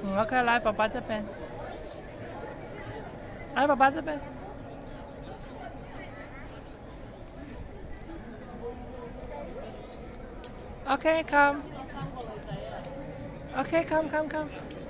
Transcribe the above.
OK，来，宝宝这边，来，宝宝这边。OK，come。OK，come，come，come。